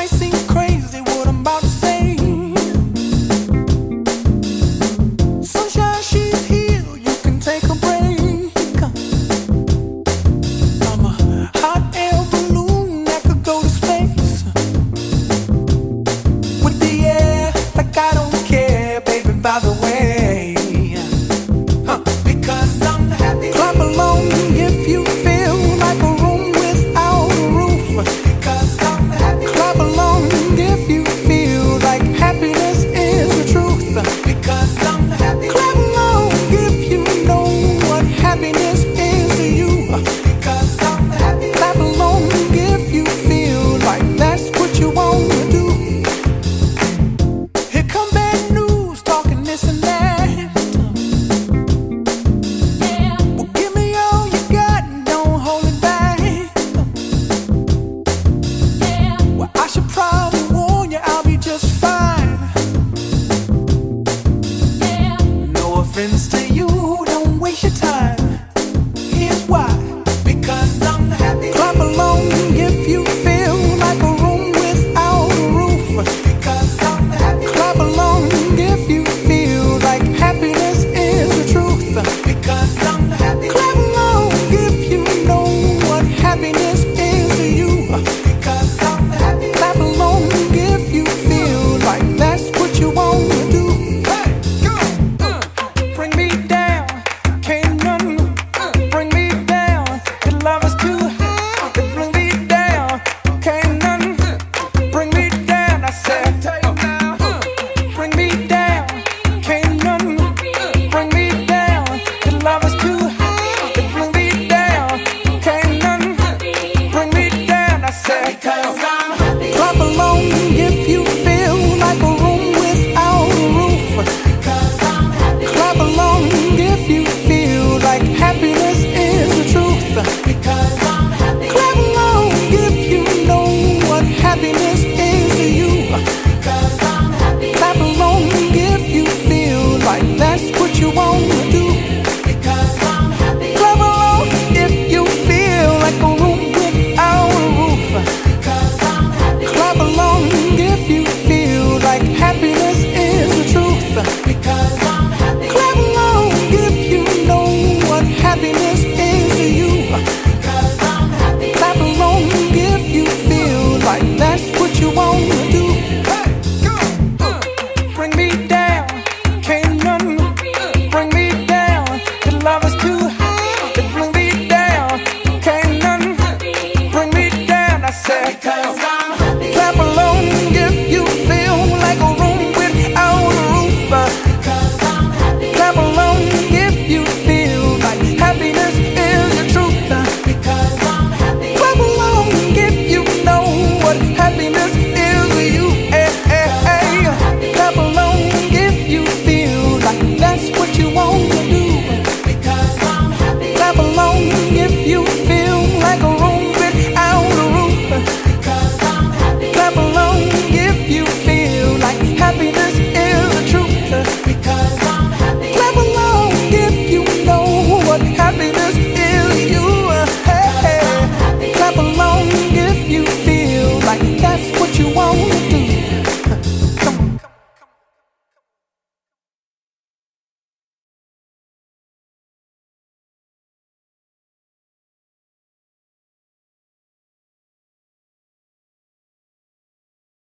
might seem crazy what I'm about to say. Sunshine, she's here, you can take a break. I'm a hot air balloon that could go to space with the air like I don't care, baby, by the way. Because I'm happy. Clap along if you feel like a room without a roof. Because I'm happy. Clap along if you feel like happiness is the truth. Because I'm happy. Clap along if you know what happiness is to you. Because I'm happy. Clap along if you feel like that's what you want to do. Here come bad news, talking this and that. Well, give me all you got and don't hold it back. Well, I should probably warn you, I'll be just fine. No offense to you, don't waste your time. Here's why. Because I'm happy. Clap along if you feel like a room without a roof. Because I'm happy. Clap along if you feel like happiness is the truth. Because I'm happy. Clap along if you know what happiness is to you. Because I'm happy. Clap along if you feel like that's what you want to do. Hey, go! Bring me down, can't none bring me down. Your love is too high. Bring me down, can't none bring me down. I said, bring me down, can't none bring me down. Your love is too high. Bring me down, can't none bring me down. I said, because I'm happy. Clap along if you feel like a room without a roof. Because I'm happy. Clap along if you feel like happiness is the truth. Because I'm happy. Clap along if you know what happiness is to you. Because I'm happy. Clap along if you feel like that's what you want to do. Because I'm happy. Clap along if you feel like a room without a roof. Because I'm happy. Clap along if you feel like happiness is the truth. Because I'm happy. Clap along if you know what happiness is to you. Because I'm happy. Clap along if you feel like that's what you want to do. Hey, go! Bring me down, can't none bring me down. Your love is too high. Bring me down, can't none bring me down. I said, because I'm happy. Clap along if you feel like a room without a roof. Because I'm happy. Clap along if you feel like happiness is the truth. Because I'm happy. Clap along if you know what happiness is to you. Hey, hey, hey. Clap along if you feel like that's what you want to do.